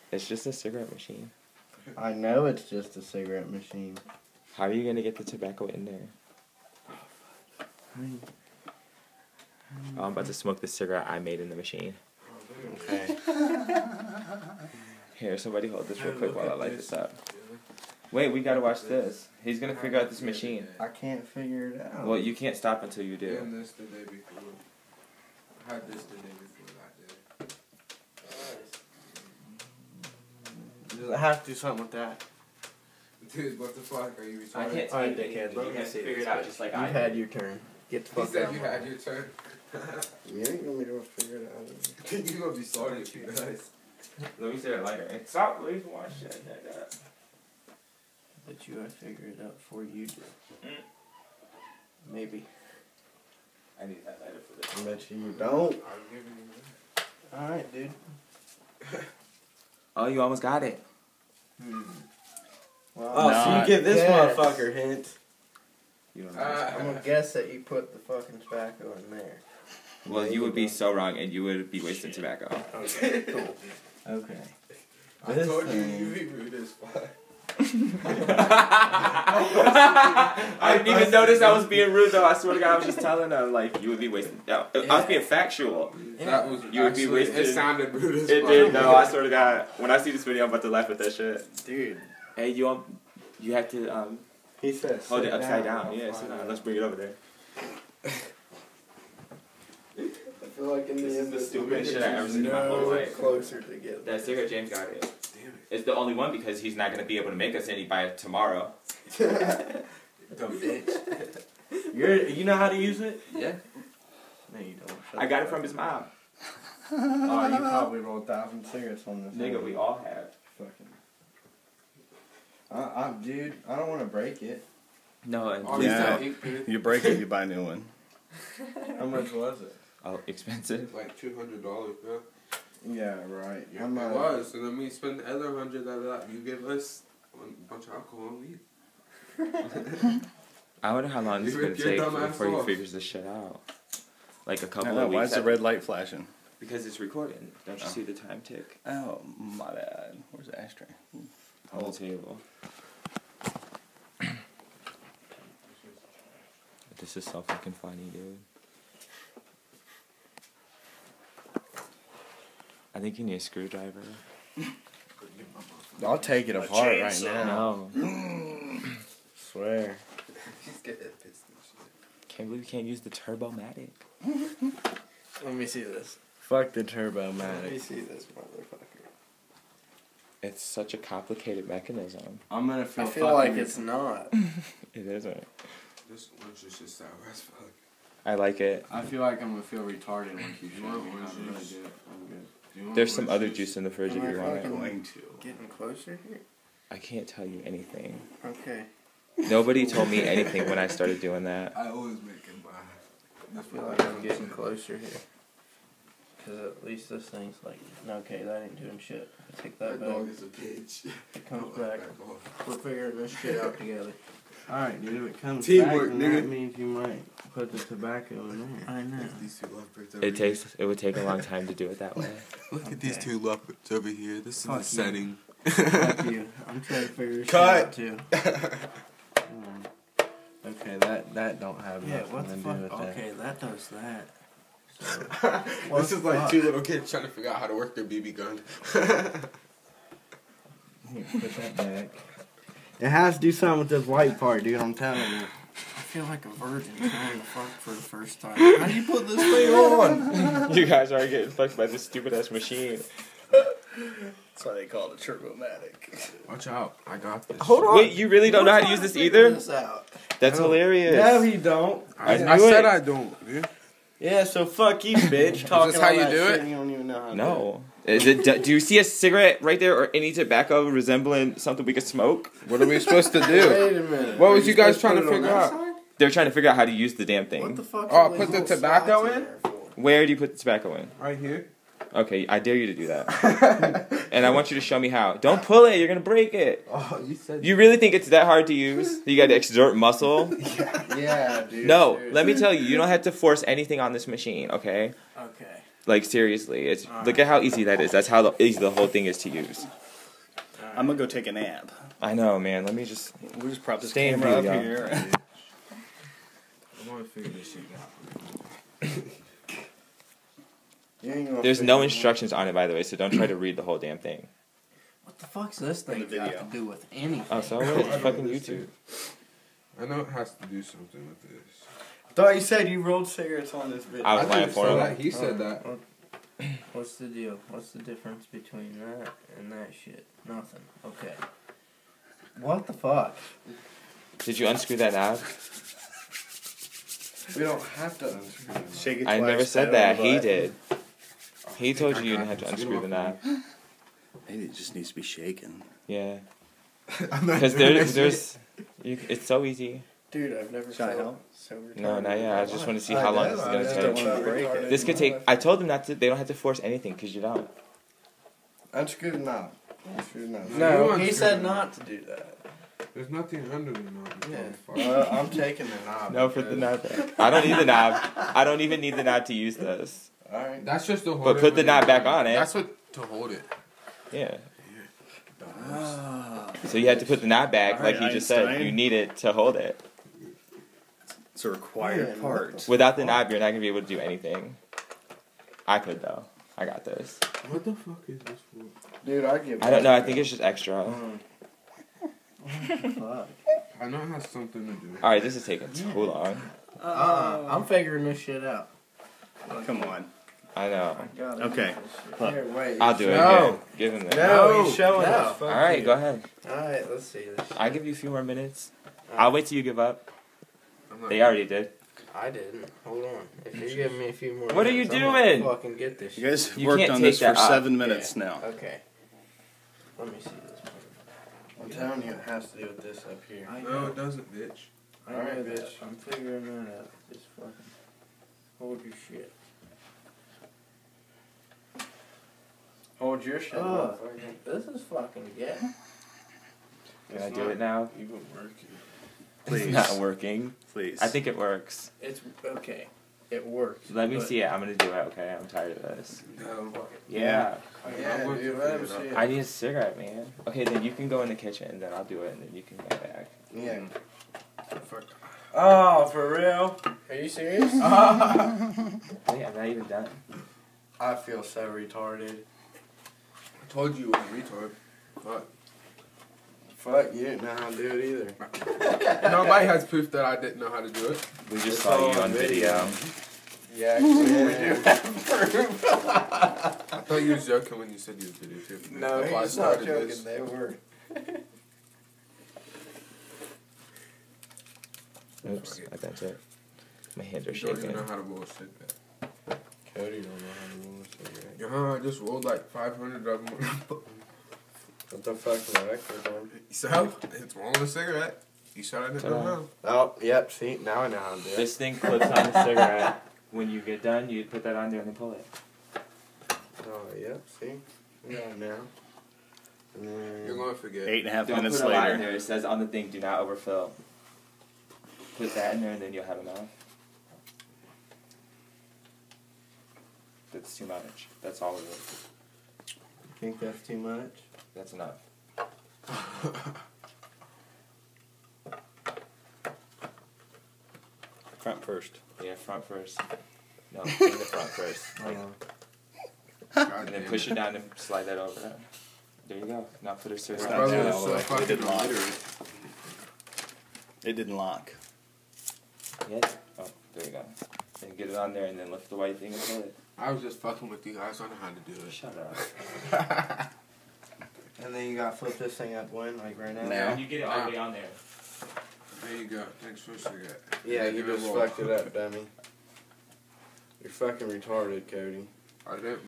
It's just a cigarette machine. I know it's just a cigarette machine. How are you gonna get the tobacco in there? Oh, I'm about to smoke the cigarette I made in the machine. Okay. Here, somebody hold this real quick while I light this up. Wait, we gotta watch this. He's gonna figure out this machine. I can't figure it out. Well, you can't stop until you do. And this the day before. I had this the day before that day. Does it have to do something with that? Dude, what the fuck? Are you retarded? I can't Alright, take dickhead, it. let You me have to see figure this it out quick. just like You I had did. your turn. Get the He fuck said out. you had your turn. You ain't gonna be able to figure it out. You gonna be sorry if you guys. Let me see that lighter. And stop, please watch that. But you gotta figure it out before you do. Maybe. I need that lighter for this. I bet you don't. I'm giving you that. Alright, dude. Oh, you almost got it. Well, Oh, so you give this guess. motherfucker hint. You don't I'm gonna guess that you put the fucking tobacco in there. Well, you would be so wrong, and you would be wasting tobacco. Okay, cool. Okay. I This told you thing- you'd be rude as fuck. I didn't even notice I was being rude, though. I swear to God, I was just telling them, like, you would be wasting. No, I was being factual. That was You would be actually- wasted. It sounded rude as It fuck. did, no, I swear to God. When I see this video, I'm about to laugh at that shit. Dude. Hey, you have to He says hold it sit upside down. I'll Yeah, find sit down. out. Let's bring it over there. I feel like in the This is end the this stupidest shit I've ever seen in my whole life. closer together. That cigarette James got it. Damn it. It's the only one because he's not going to be able to make us any by tomorrow. Dumb bitch. You know how to use it? Yeah. No, you don't. I got it from his mom. Oh, you probably rolled 1,000 cigarettes on this. Nigga, we all have. Fucking. Dude, I don't want to break it. No, and All please these Yeah. don't. ink pens, You break it, you buy a new one. How much was it? Oh, expensive. like $200, bro. Yeah, right. Yeah, it was. And then we spend the other 100 out of that. You give us a bunch of alcohol and weed. I wonder how long this is You going rip to your take dumb ass before he off. figures this shit out. Like a couple No, of weeks. why is the red light flashing? Because it's recording. Don't you see the time tick Oh, my bad. Where's the ashtray? on the table? This is so fucking funny, dude. I think you need a screwdriver. I'll take it apart right now. No. Swear. He's getting pissed and shit. Can't believe you can't use the Turbomatic. Let me see this. Fuck the Turbomatic. Let me see this motherfucker. It's such a complicated mechanism. I'm gonna feel. I feel like it's not. It isn't. This one's just sour as fuck. I like it. I feel like I'm gonna feel retarded once you show want me orange how to really juice? do it. I'm good. Do you want There's some orange other juice? juice in the fridge if Am I you want fucking- it. Going to. Getting closer here? I can't tell you anything. Okay. Nobody told me anything when I started doing that. I always make him laugh. I feel like I'm getting closer here. Because at least this thing's like, okay, that ain't doing shit. I take that That back. dog is a bitch. It comes I like back. that dog. We're figuring this shit out together. Alright, dude, if it comes Teamwork, back, then that nigga. means you might put the tobacco in there. I know. These two lovebirds over It would take a long time to do it that way. here. Look at these Okay. two lovebirds over here. This is Fuck the you. setting. Fuck you. I'm trying to figure this Cut. shit out too. Okay, that don't have Yeah, nothing what to the do fuck? with that. Okay, that does that. So, This is like fuck? two little kids trying to figure out how to work their BB gun. Here, put that back. It has to do something with this white part, dude. I'm telling you. I feel like a virgin trying to fuck for the first time. How do you put this thing on? You guys are getting fucked by this stupid ass machine. That's why they call it a Turbomatic. Watch out. I got this. Hold on. Wait, you really don't know how to use this either? This out. That's hilarious. No, he don't. I I knew said it. I don't, dude. Yeah, so fuck you, bitch. Talking how all you that do shit it? and you don't even know how to do it. No. Do you see a cigarette right there or any tobacco resembling something we could smoke? What are we supposed to do? Wait a minute. What Are was you guys supposed trying to put it on figure that out? side? They're trying to figure out how to use the damn What thing. the fuck? Oh, are put these the little tobacco slots in? there for? Where do you put the tobacco in? Right here. Okay, I dare you to do that. And I want you to show me how. Don't pull it, you're gonna break it. Oh, you said. You really think it's that hard to use? You gotta exert muscle? Yeah, dude. No, seriously. let me tell you, you don't have to force anything on this machine, okay? Okay. Like seriously, it's look at how easy that is. That's how easy the whole thing is to use. I'm gonna go take a nap. I know, man. Let me just. We'll just prop this Stay in camera up view, y'all. here. I want to figure this shit out. You ain't gonna There's figure no it out. instructions on it, by the way, so don't try to read the whole damn thing. What the fuck's this thing The got video. to do with anything? Oh, so it's fucking YouTube. I know it has to do something with this. I thought you said you rolled cigarettes on this video. I was lying didn't for say him. that. He said that. What's the deal? What's the difference between that and that shit? Nothing. Okay. What the fuck? Did you unscrew that knob? We don't have to unscrew them. Shake it I twice, never said pat that. it on the He butt. did. He told you you didn't have to unscrew the knob. Maybe it just needs to be shaken. Yeah. I'm not Because doing that shit. there's. It's so easy. Dude, I've never Should I felt help? so retarded. No, not yet. I just want to see I how long did, this is I going just to don't take. want to break it. This could take. I told them not to. They don't have to force anything because you don't. Unscrew the knob. Unscrew the knob. No, You he unscrew said it. not to do that. There's nothing under the knob. Yeah. I'm taking the knob. No, for the knob. I don't need the knob. I don't even need the knob to use this. Alright. That's just to hold But it. put the when knob you- back on it. That's what to hold it. Yeah. Ah, So you had to put the knob back, All like right, he just said. Einstein. You need it to hold it. it's a required Man, part. Without the knob, you're not gonna be able to do anything. I could though. I got this. What the fuck is this for? Dude, I give I don't know. I think it's just extra. Fuck. I know it has something to do. All right, this is taking too long. I'm figuring this shit out. Come on. I know. Okay. Here, wait. I'll do it. No. Here, give him that. No, he's showing No. us. All right, go ahead. Alright, let's see this shit. I'll give you a few more minutes. I'll wait till you give up. I'm not- They already did. I didn't. Hold on. If you give me a few more What are you minutes, I'm gonna doing? fucking get this You shit. guys You worked can't on take this for that off. 7 minutes now. Okay. Let me see this. I'm telling you, it has to do with this up here. I No, know. it doesn't, bitch. I Alright, know that. bitch. I'm figuring that out. Just fucking hold your shit. Hold your shit. Oh, motherfucker. this is fucking gay. Can I do it now? Even working. Please. It's not working. Please. I think it works. It's okay. It works. Let me but- see it. I'm gonna do it. Okay, I'm tired of this. No. Yeah. Yeah, I want dude, to let him figure see it it. I need a cigarette, man. Okay, then you can go in the kitchen, and then I'll do it, and then you can come back. Yeah. Oh, for real? Are you serious? Wait, I'm not even done. I feel so retarded. I told you it was a retard. Fuck. Fuck, you didn't know how to do it either. Nobody has proof that I didn't know how to do it. We just It's saw all you on on video. Yeah, actually, we Yeah. do have proof. I thought you was joking when you said you was videotaping. No, That's why I he's not started joking. this. They were. Oops, I bent it. My hands are You don't even shaking. know how to roll a cigarette. Cody don't know how to roll a cigarette. Yeah, I just rolled like 500 of them. What the fuck is the record on? So, it's rolling a cigarette. You said I didn't know how. Oh, yep, see, now I know how to do it. This thing clips on the cigarette. When you get done, you put that on there and then pull it. Oh, yep, see? We got it now. And You're then, going to forget. 8.5 Don't minutes put a lot in later. there. It says on the thing, do not overfill. Put that in there and then you'll have enough. That's too much. That's all of it. think that's too much? That's enough. Front first. Yeah, front first. No, in the front first. Like, God and then damn push it down and slide that over there. There you go. Now put a My cigarette. not brother down is all the so way. It fucking didn't lock. illiterate. It didn't lock. Yeah. Oh, there you go. Then get it on there and then lift the white thing and pull it. I was just fucking with you guys. I know how to do it. Shut up. And then you gotta flip this thing up when, like right now? Now. You get it all the way on there. There you go. Thanks for the cigarette. Yeah, you Give it a just roll. fucked it up, dummy. You're fucking retarded, Cody. I didn't